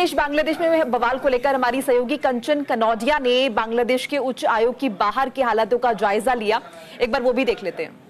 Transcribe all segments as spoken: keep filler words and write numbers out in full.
बांग्लादेश बांग्लादेश में बवाल को लेकर हमारी सहयोगी कंचन कनौजिया ने बांग्लादेश के उच्च आयोग की बाहर की हालातों का जायजा लिया। एक बार वो भी देख लेते हैं।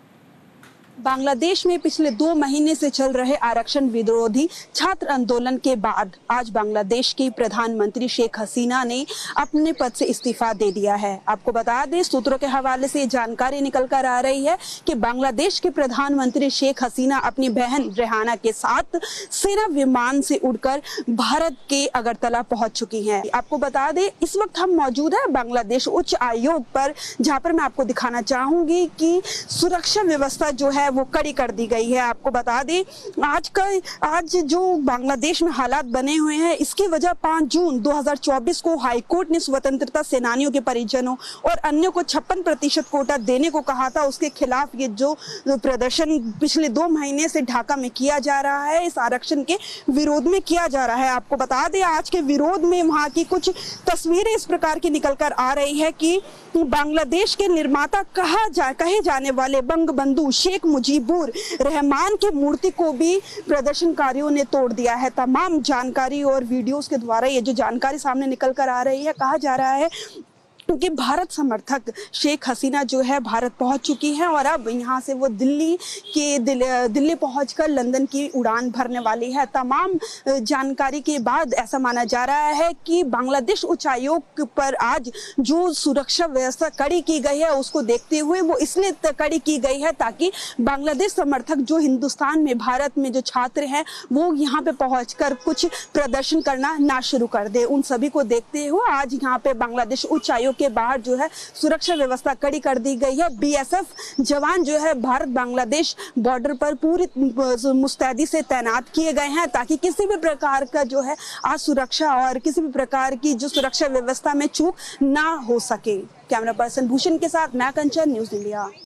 बांग्लादेश में पिछले दो महीने से चल रहे आरक्षण विरोधी छात्र आंदोलन के बाद आज बांग्लादेश की प्रधानमंत्री शेख हसीना ने अपने पद से इस्तीफा दे दिया है। आपको बता दें, सूत्रों के हवाले से ये जानकारी निकल कर आ रही है कि बांग्लादेश के प्रधानमंत्री शेख हसीना अपनी बहन रेहाना के साथ सेना विमान से उड़कर भारत के अगरतला पहुंच चुकी हैं। आपको बता दें, इस वक्त हम मौजूद है बांग्लादेश उच्च आयोग पर, जहां पर मैं आपको दिखाना चाहूंगी कि सुरक्षा व्यवस्था जो है वो कड़ी कर दी गई है। आपको बता दें, आज का आज जो बांग्लादेश में हालात बने हुए हैं, इसकी वजह पाँच जून दो हज़ार चौबीस को हाईकोर्ट ने स्वतंत्रता सेनानियों के परिजनों और अन्यों को छप्पन प्रतिशत कोटा देने को कहा था। उसके खिलाफ ये जो प्रदर्शन पिछले दो महीने से ढाका में किया जा रहा है, इस आरक्षण के विरोध में किया जा रहा है। आपको बता दें, आज के विरोध में वहां की कुछ तस्वीरें इस प्रकार की निकल कर आ रही है कि बांग्लादेश के निर्माता कहा जा कहे जाने वाले बंगबंधु शेख मुजीबुर रहमान की मूर्ति को भी प्रदर्शनकारियों ने तोड़ दिया है। तमाम जानकारी और वीडियोस के द्वारा ये जो जानकारी सामने निकल कर आ रही है, कहा जा रहा है क्योंकि भारत समर्थक शेख हसीना जो है भारत पहुंच चुकी है और अब यहां से वो दिल्ली के दिल, दिल्ली पहुंचकर लंदन की उड़ान भरने वाली है। तमाम जानकारी के बाद ऐसा माना जा रहा है कि बांग्लादेश उच्च आयोग पर आज जो सुरक्षा व्यवस्था कड़ी की गई है, उसको देखते हुए वो इसलिए कड़ी की गई है ताकि बांग्लादेश समर्थक जो हिंदुस्तान में, भारत में जो छात्र हैं, वो यहाँ पे पहुँच कुछ प्रदर्शन करना ना शुरू कर दे। उन सभी को देखते हुए आज यहाँ पे बांग्लादेश उच्च आयोग के बाहर जो है सुरक्षा व्यवस्था कड़ी कर दी गई है। बीएसएफ जवान जो है भारत बांग्लादेश बॉर्डर पर पूरी मुस्तैदी से तैनात किए गए हैं ताकि किसी भी प्रकार का जो है असुरक्षा और किसी भी प्रकार की जो सुरक्षा व्यवस्था में चूक ना हो सके। कैमरा पर्सन भूषण के साथ मैं कंचन, न्यूज़ इंडिया।